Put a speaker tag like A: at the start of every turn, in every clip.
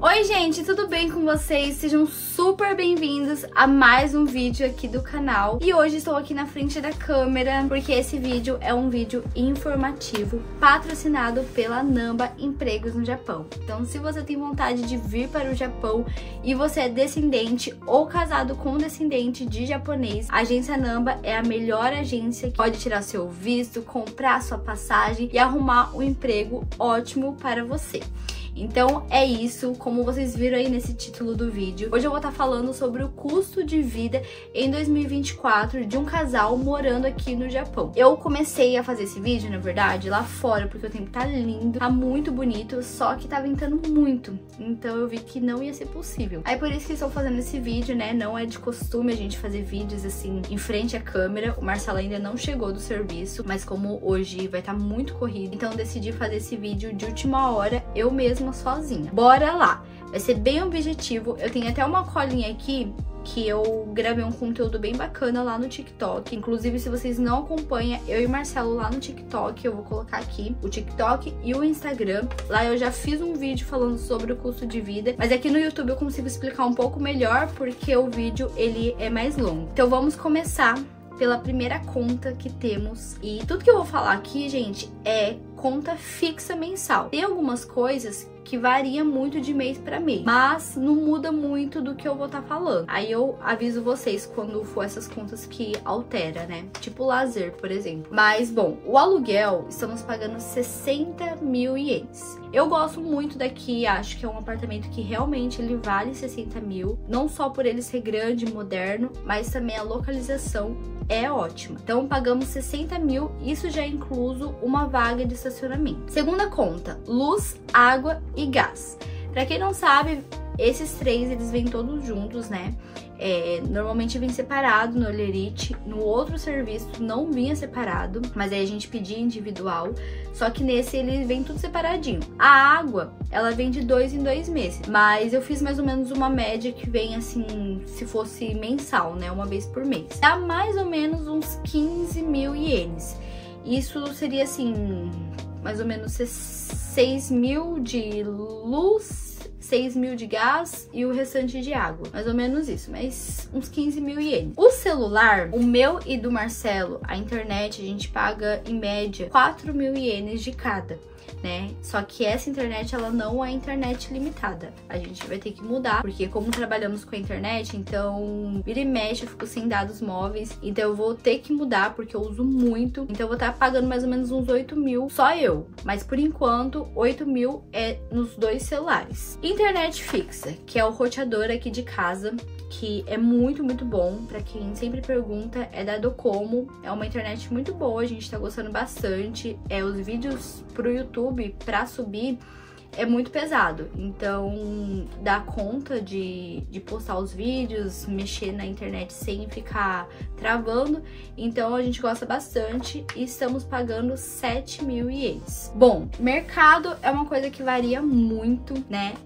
A: Oi gente, tudo bem com vocês? Sejam super bem-vindos a mais um vídeo aqui do canal. E hoje estou aqui na frente da câmera porque esse vídeo é um vídeo informativo patrocinado pela Namba Empregos no Japão. Então se você tem vontade de vir para o Japão e você é descendente ou casado com um descendente de japonês, a agência Namba é a melhor agência que pode tirar seu visto, comprar sua passagem e arrumar um emprego ótimo para você. Então é isso, como vocês viram aí nesse título do vídeo. Hoje eu vou estar falando sobre o custo de vida em 2024 de um casal morando aqui no Japão. Eu comecei a fazer esse vídeo, na verdade, lá fora, porque o tempo tá lindo, tá muito bonito, só que tá ventando muito. Então eu vi que não ia ser possível. Aí por isso que estou fazendo esse vídeo, né? Não é de costume a gente fazer vídeos assim em frente à câmera. O Marcelo ainda não chegou do serviço, mas como hoje vai estar muito corrido, então eu decidi fazer esse vídeo de última hora, eu mesma sozinha. Bora lá! Vai ser bem objetivo. Eu tenho até uma colinha aqui que eu gravei um conteúdo bem bacana lá no TikTok. Inclusive, se vocês não acompanham eu e o Marcelo lá no TikTok, eu vou colocar aqui o TikTok e o Instagram. Lá eu já fiz um vídeo falando sobre o custo de vida, mas aqui no YouTube eu consigo explicar um pouco melhor porque o vídeo ele é mais longo. Então vamos começar pela primeira conta que temos. E tudo que eu vou falar aqui, gente, é conta fixa mensal. Tem algumas coisas que varia muito de mês para mês, mas não muda muito do que eu vou estar falando. Aí eu aviso vocês quando for essas contas que altera, né? Tipo lazer, por exemplo. Mas, bom, o aluguel, estamos pagando 60 mil ienes. Eu gosto muito daqui, acho que é um apartamento que realmente ele vale 60 mil. Não só por ele ser grande, moderno, mas também a localização é ótima. Então pagamos 60 mil, isso já é incluso uma vaga de estacionamento. Segunda conta, luz, água e gás. Pra quem não sabe, esses três eles vêm todos juntos, né? Normalmente vem separado no Olerite, no outro serviço não vinha separado, mas aí a gente pedia individual, só que nesse ele vem tudo separadinho. A água, ela vem de 2 em 2 meses, mas eu fiz mais ou menos uma média que vem assim, se fosse mensal, né, uma vez por mês. Dá mais ou menos uns 15 mil ienes. Isso seria assim, mais ou menos 6 mil de luz, 6 mil de gás e o restante de água. Mais ou menos isso, mas uns 15 mil ienes. O celular, o meu e do Marcelo, a internet, a gente paga em média 4 mil ienes de cada, né? Só que essa internet, ela não é internet limitada. A gente vai ter que mudar, porque como trabalhamos com a internet, então vira e mexe, eu fico sem dados móveis, então eu vou ter que mudar, porque eu uso muito. Então eu vou estar pagando mais ou menos uns 8 mil, só eu. Mas por enquanto, 8 mil é nos 2 celulares. Internet fixa, que é o roteador aqui de casa, que é muito bom. Pra quem sempre pergunta, é da Docomo. É uma internet muito boa, a gente tá gostando bastante. Os vídeos pro YouTube, pra subir, é muito pesado. Então, dá conta de postar os vídeos, mexer na internet sem ficar travando. Então, a gente gosta bastante e estamos pagando 7 mil ienes. Bom, mercado é uma coisa que varia muito, né?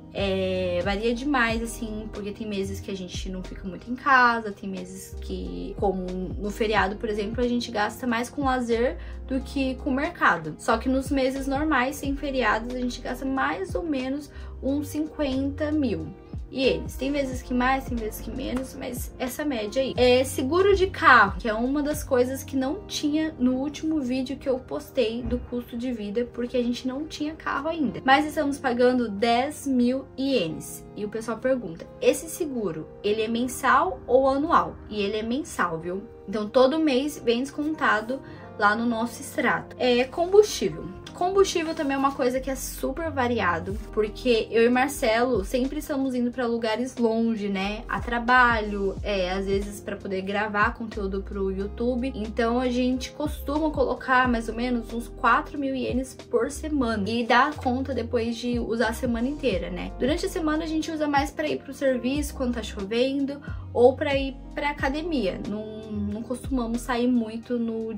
A: Varia demais, assim, porque tem meses que a gente não fica muito em casa, tem meses que, como no feriado, por exemplo, a gente gasta mais com lazer do que com mercado. Só que nos meses normais, sem feriados, a gente gasta mais ou menos uns 50 mil. E eles, tem vezes que mais, tem vezes que menos, mas essa média aí. Seguro de carro, que é uma das coisas que não tinha no último vídeo que eu postei do custo de vida, porque a gente não tinha carro ainda. Mas estamos pagando 10 mil ienes. E o pessoal pergunta, esse seguro, ele é mensal ou anual? E ele é mensal, viu? Então todo mês vem descontado lá no nosso extrato. Combustível. Combustível também é uma coisa que é super variado, porque eu e Marcelo sempre estamos indo para lugares longe, né? A trabalho, às vezes para poder gravar conteúdo pro YouTube. Então a gente costuma colocar mais ou menos uns 4 mil ienes por semana. E dá conta depois de usar a semana inteira, né? Durante a semana a gente usa mais para ir pro serviço quando tá chovendo ou para ir pra academia. Não costumamos sair muito no dia de semana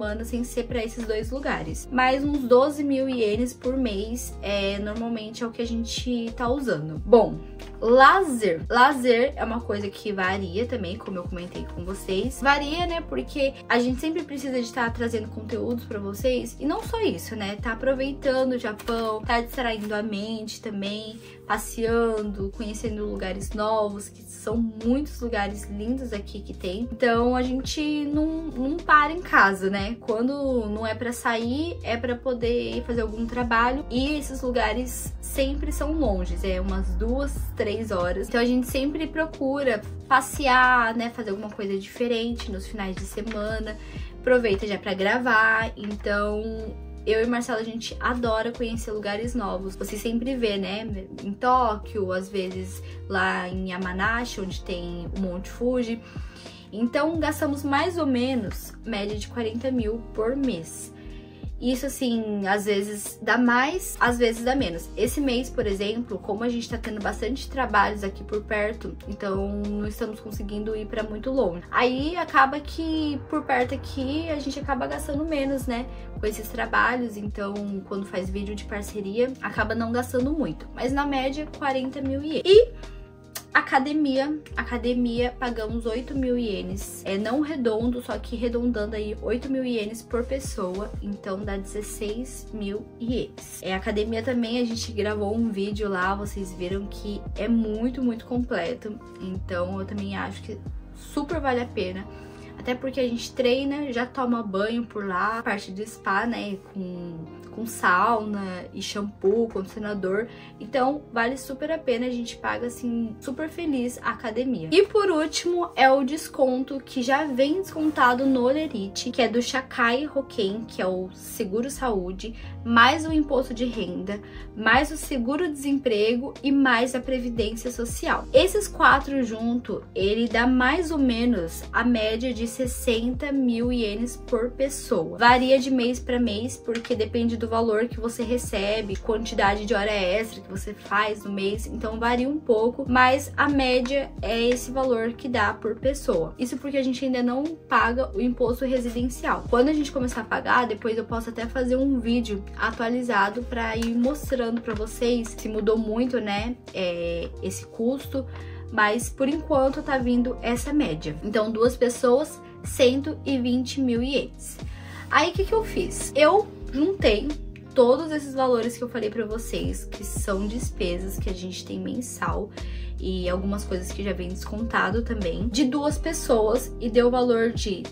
A: semana sem ser para esses 2 lugares. Mas uns 12.000 ienes por mês normalmente é o que a gente tá usando. Bom, lazer. Lazer é uma coisa que varia também, como eu comentei com vocês. Varia, né? Porque a gente sempre precisa de estar trazendo conteúdos pra vocês. E não só isso, né? Tá aproveitando o Japão, tá distraindo a mente também, passeando, conhecendo lugares novos, que são muitos lugares lindos aqui que tem. Então a gente não para em casa, né? Quando não é pra sair, é pra poder fazer algum trabalho. E esses lugares sempre são longes, umas 2, 3 horas. Então a gente sempre procura passear, né? Fazer alguma coisa diferente nos finais de semana. Aproveita já pra gravar. Então eu e Marcelo, a gente adora conhecer lugares novos. Você sempre vê, né? Em Tóquio, às vezes lá em Yamanashi, onde tem o Monte Fuji. Então gastamos mais ou menos média de 40.000 por mês. Isso, assim, às vezes dá mais, às vezes dá menos. Esse mês, por exemplo, como a gente tá tendo bastante trabalhos aqui por perto, então não estamos conseguindo ir pra muito longe. Aí acaba que por perto aqui a gente acaba gastando menos, né, com esses trabalhos. Então, quando faz vídeo de parceria, acaba não gastando muito. Mas na média, 40.000 ienes. E academia pagamos 8.000 ienes. Não redondo, só que arredondando aí 8.000 ienes por pessoa, então dá 16.000 ienes. Academia também, a gente gravou um vídeo lá, vocês viram que é muito, muito completo. Então eu também acho que super vale a pena. Até porque a gente treina, já toma banho por lá, parte do spa, né, com sauna e shampoo, condicionador. Então vale super a pena, a gente paga assim super feliz a academia. E por último é o desconto que já vem descontado no Lerite, que é do Shakai Hoken, que é o seguro saúde, mais o imposto de renda, mais o seguro-desemprego e mais a previdência social. Esses 4 junto, ele dá mais ou menos a média de 60.000 ienes por pessoa. Varia de mês para mês, porque depende do valor que você recebe, quantidade de hora extra que você faz no mês, então varia um pouco, mas a média é esse valor que dá por pessoa. Isso porque a gente ainda não paga o imposto residencial. Quando a gente começar a pagar, depois eu posso até fazer um vídeo atualizado para ir mostrando para vocês se mudou muito, né, esse custo, mas por enquanto tá vindo essa média. Então 2 pessoas, 120.000 ienes. Aí o que eu fiz? Eu juntei todos esses valores que eu falei pra vocês, que são despesas que a gente tem mensal e algumas coisas que já vem descontado também, de 2 pessoas, e deu o valor de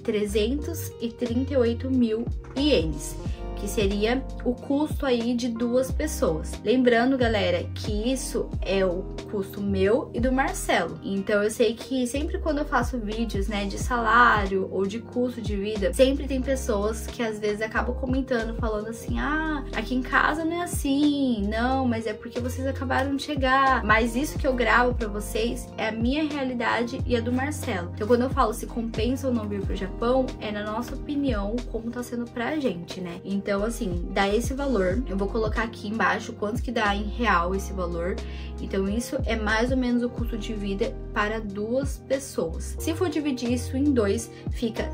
A: 338.000 ienes, que seria o custo aí de 2 pessoas. Lembrando, galera, que isso é o custo meu e do Marcelo. Então eu sei que sempre quando eu faço vídeos, né, de salário ou de custo de vida, sempre tem pessoas que às vezes acabam comentando, falando assim: ah, aqui em casa não é assim, não, mas é porque vocês acabaram de chegar. Mas isso que eu gravo pra vocês é a minha realidade e a do Marcelo. Então quando eu falo se compensa ou não vir pro Japão, é na nossa opinião como tá sendo pra gente, né? Então, assim, dá esse valor. Eu vou colocar aqui embaixo quanto que dá em real esse valor. Então, isso é mais ou menos o custo de vida para 2 pessoas. Se for dividir isso em 2, fica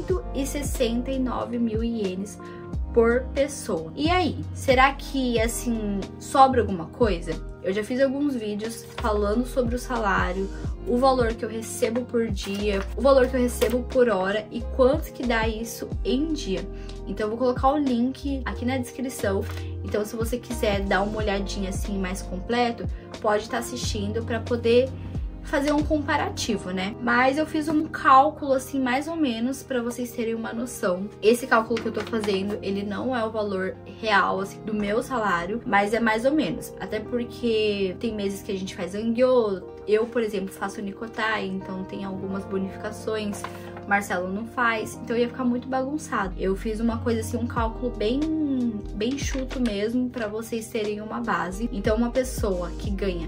A: 169.000 ienes por pessoa. E aí, será que, assim, sobra alguma coisa? Eu já fiz alguns vídeos falando sobre o salário, o valor que eu recebo por dia, o valor que eu recebo por hora e quanto que dá isso em dia. Então eu vou colocar o link aqui na descrição. Então se você quiser dar uma olhadinha assim mais completo, pode estar assistindo para poder fazer um comparativo, né? Mas eu fiz um cálculo assim mais ou menos para vocês terem uma noção. Esse cálculo que eu tô fazendo, ele não é o valor real assim do meu salário, mas é mais ou menos. Até porque tem meses que a gente faz Angyo, eu, por exemplo, faço Nikotai, então tem algumas bonificações. O Marcelo não faz, então ia ficar muito bagunçado. Eu fiz uma coisa assim, um cálculo bem chuto mesmo, pra vocês terem uma base. Então uma pessoa que ganha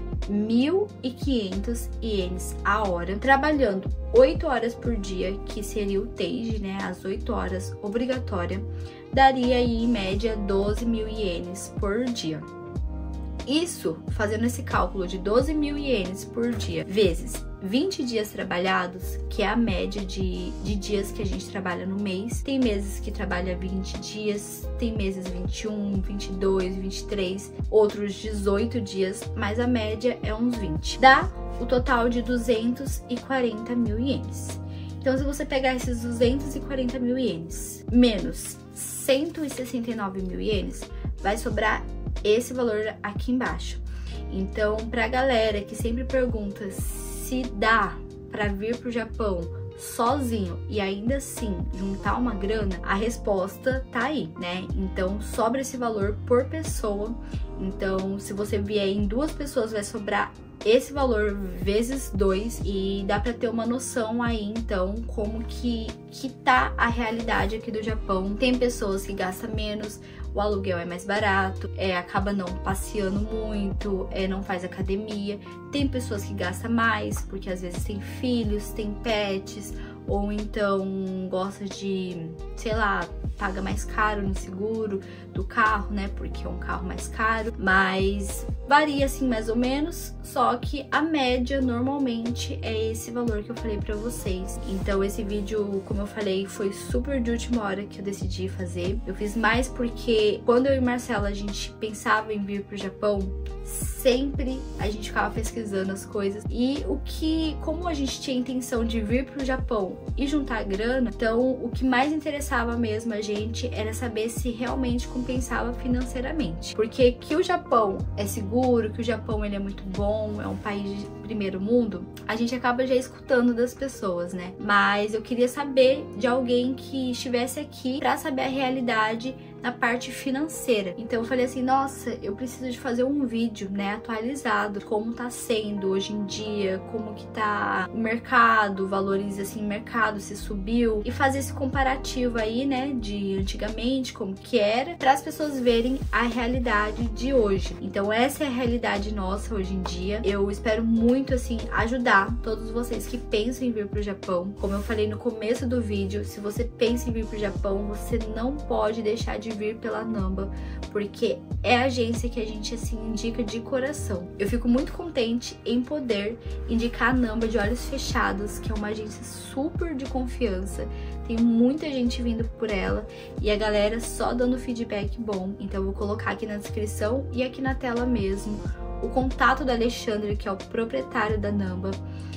A: 1.500 ienes a hora, trabalhando 8 horas por dia, que seria o Teiji, né, as 8 horas obrigatória, daria aí em média 12.000 ienes por dia. Isso, fazendo esse cálculo de 12.000 ienes por dia vezes 20 dias trabalhados, que é a média de dias que a gente trabalha no mês. Tem meses que trabalha 20 dias, tem meses 21, 22, 23, outros 18 dias, mas a média é uns 20. Dá o total de 240 mil ienes. Então, se você pegar esses 240 mil ienes menos 169 mil ienes, vai sobrar esse valor aqui embaixo. Então, pra galera que sempre pergunta se dá pra vir pro Japão sozinho e ainda assim juntar uma grana, a resposta tá aí, né? Então, sobra esse valor por pessoa. Então, se você vier em 2 pessoas, vai sobrar esse valor vezes 2 e dá pra ter uma noção aí, então, como que tá a realidade aqui do Japão. Tem pessoas que gastam menos, o aluguel é mais barato, acaba não passeando muito, não faz academia. Tem pessoas que gastam mais, porque às vezes tem filhos, tem pets, ou então gosta de, sei lá, paga mais caro no seguro do carro, né, porque é um carro mais caro, mas varia assim mais ou menos, só que a média normalmente é esse valor que eu falei pra vocês. Então esse vídeo, como eu falei, foi super de última hora que eu decidi fazer. Eu fiz mais porque quando eu e Marcela a gente pensava em vir pro Japão, sempre a gente ficava pesquisando as coisas e como a gente tinha a intenção de vir pro Japão e juntar grana, então o que mais interessava mesmo a gente era saber se realmente compensava financeiramente, porque que o Japão é seguro, que o Japão ele é muito bom, é um país de primeiro mundo, a gente acaba já escutando das pessoas, né? Mas eu queria saber de alguém que estivesse aqui pra saber a realidade na parte financeira. Então eu falei assim, nossa, eu preciso de fazer um vídeo, né, atualizado, como tá sendo hoje em dia, como que tá o mercado, valores assim, mercado, se subiu, e fazer esse comparativo aí, né, de antigamente, como que era, para as pessoas verem a realidade de hoje. Então essa é a realidade nossa hoje em dia. Eu espero muito, assim, ajudar todos vocês que pensam em vir pro Japão. Como eu falei no começo do vídeo, se você pensa em vir pro Japão, você não pode deixar de vir pela Namba, porque é a agência que a gente assim indica de coração. Eu fico muito contente em poder indicar a Namba de olhos fechados, que é uma agência super de confiança. Tem muita gente vindo por ela e a galera só dando feedback bom. Então eu vou colocar aqui na descrição e aqui na tela mesmo o contato do Alexandre, que é o proprietário da Namba.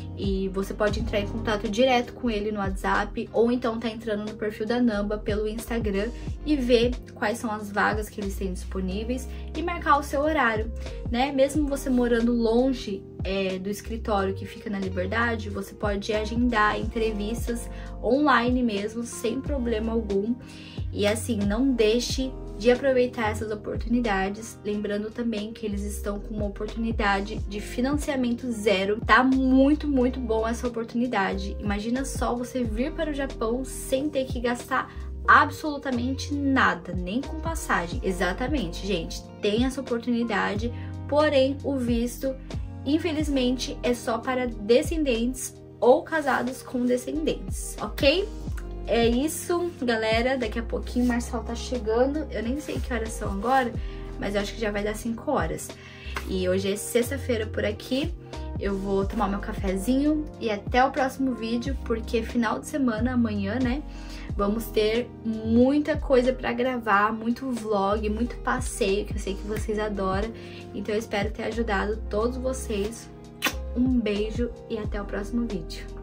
A: E você pode entrar em contato direto com ele no WhatsApp, ou então tá entrando no perfil da Namba pelo Instagram e ver quais são as vagas que eles têm disponíveis e marcar o seu horário, né? Mesmo você morando longe do escritório que fica na Liberdade, você pode agendar entrevistas online mesmo, sem problema algum. E assim, não deixe de aproveitar essas oportunidades, lembrando também que eles estão com uma oportunidade de financiamento zero. Tá muito, muito bom essa oportunidade. Imagina só você vir para o Japão sem ter que gastar absolutamente nada, nem com passagem. Exatamente, gente, tem essa oportunidade, porém o visto, infelizmente, é só para descendentes ou casados com descendentes, ok? É isso, galera. Daqui a pouquinho o Marcelo tá chegando. Eu nem sei que horas são agora, mas eu acho que já vai dar 5 horas. E hoje é sexta-feira por aqui. Eu vou tomar meu cafezinho e até o próximo vídeo, porque final de semana, amanhã, né? Vamos ter muita coisa pra gravar, muito vlog, muito passeio, que eu sei que vocês adoram. Então eu espero ter ajudado todos vocês. Um beijo e até o próximo vídeo.